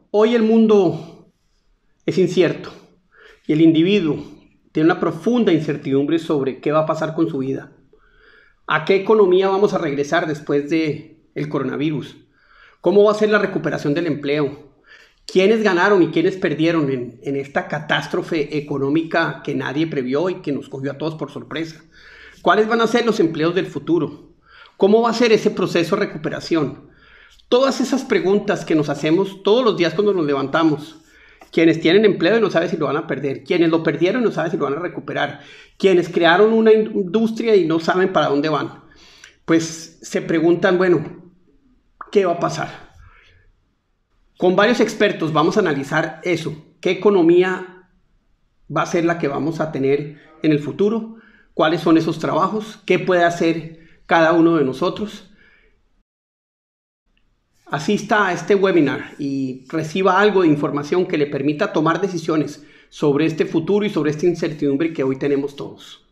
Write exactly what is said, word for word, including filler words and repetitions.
Hoy el mundo es incierto y el individuo tiene una profunda incertidumbre sobre qué va a pasar con su vida. ¿A qué economía vamos a regresar después del coronavirus? ¿Cómo va a ser la recuperación del empleo? ¿Quiénes ganaron y quiénes perdieron en, en esta catástrofe económica que nadie previó y que nos cogió a todos por sorpresa? ¿Cuáles van a ser los empleos del futuro? ¿Cómo va a ser ese proceso de recuperación? Todas esas preguntas que nos hacemos todos los días cuando nos levantamos. Quienes tienen empleo y no saben si lo van a perder. Quienes lo perdieron y no saben si lo van a recuperar. Quienes crearon una industria y no saben para dónde van. Pues se preguntan, bueno, ¿qué va a pasar? Con varios expertos vamos a analizar eso. ¿Qué economía va a ser la que vamos a tener en el futuro? ¿Cuáles son esos trabajos? ¿Qué puede hacer cada uno de nosotros? Asista a este webinar y reciba algo de información que le permita tomar decisiones sobre este futuro y sobre esta incertidumbre que hoy tenemos todos.